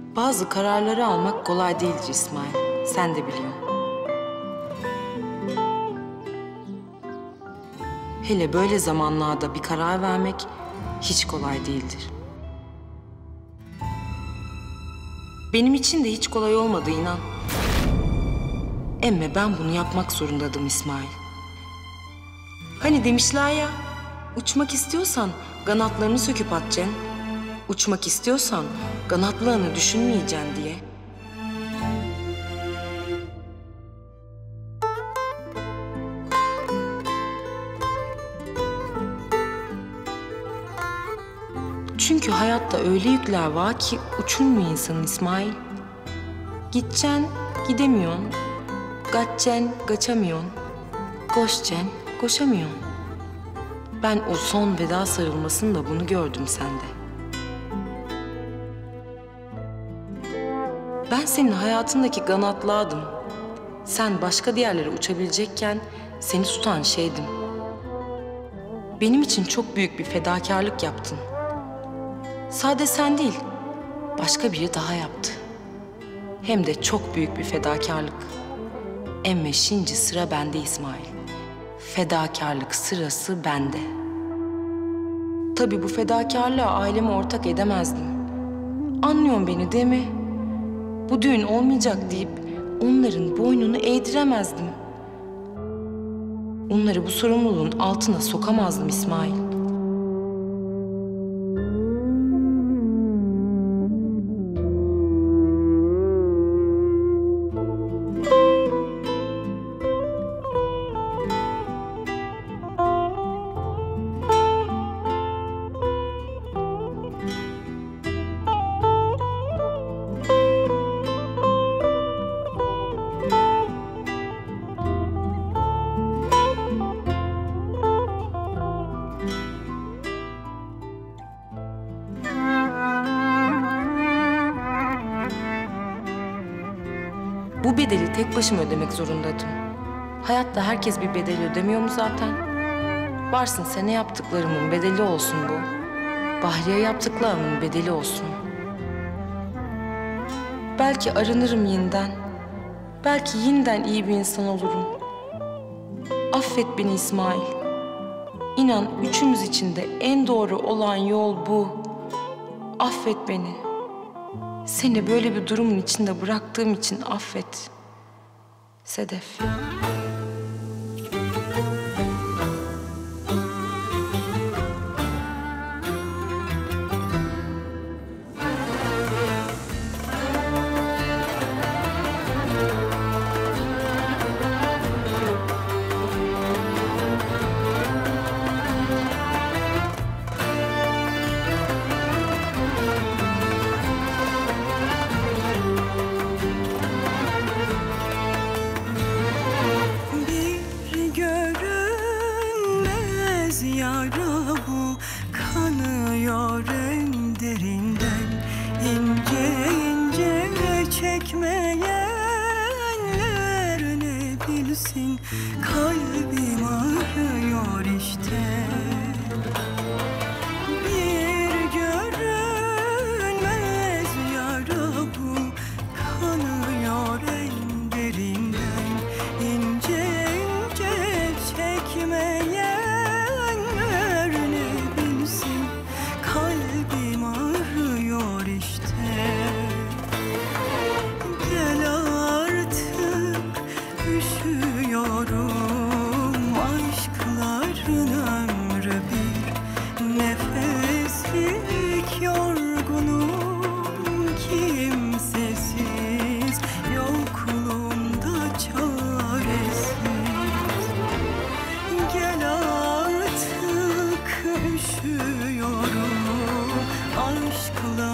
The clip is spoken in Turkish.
Bazı kararları almak kolay değildir İsmail. Sen de biliyorsun. Hele böyle zamanlarda bir karar vermek hiç kolay değildir. Benim için de hiç kolay olmadı inan. Emme ben bunu yapmak zorundaydım İsmail. Hani demişler ya, uçmak istiyorsan kanatlarını söküp atacaksın. Uçmak istiyorsan kanatlarını düşünmeyeceksin diye. Çünkü hayatta öyle yükler var ki uçulmuyor insanın İsmail. Gideceksin, gidemiyorsun. Kaçacaksın, kaçamıyorsun. Koşacaksın, koşamıyorsun. Ben o son veda sarılmasında bunu gördüm sende. Ben senin hayatındaki kanatlardım. Sen başka diyarlara uçabilecekken seni tutan şeydim. Benim için çok büyük bir fedakarlık yaptın. Sade sen değil, başka biri daha yaptı. Hem de çok büyük bir fedakarlık. Emme şimdi sıra bende İsmail. Fedakarlık sırası bende. Tabii bu fedakarlığa aileme ortak edemezdim. Anlıyorsun beni değil mi? Bu düğün olmayacak deyip onların boynunu eğdiremezdim. Onları bu sorumluluğun altına sokamazdım İsmail. Bu bedeli tek başıma ödemek zorundaydım. Hayatta herkes bir bedel ödemiyor mu zaten? Varsın sana yaptıklarımın bedeli olsun bu. Bahriye yaptıklarımın bedeli olsun. Belki arınırım yeniden. Belki yeniden iyi bir insan olurum. Affet beni İsmail. İnan üçümüz için de en doğru olan yol bu. Affet beni. Seni böyle bir durumun içinde bıraktığım için affet. Sedef. Yara bu kanıyor en derinden, ince ince çekmeyenler ne bilsin, kalbim ağrıyor işte. Bir görünmez yara bu kanıyor en derinden, ince ince çekmeyen kalbim ağrıyor işte. Gel artık, üşüyorum, aşkların ömrü bir nefeslik, yorgunum, kimsesiz, yokluğumda çaresiz. Gel artık, üşüyorum, aşkla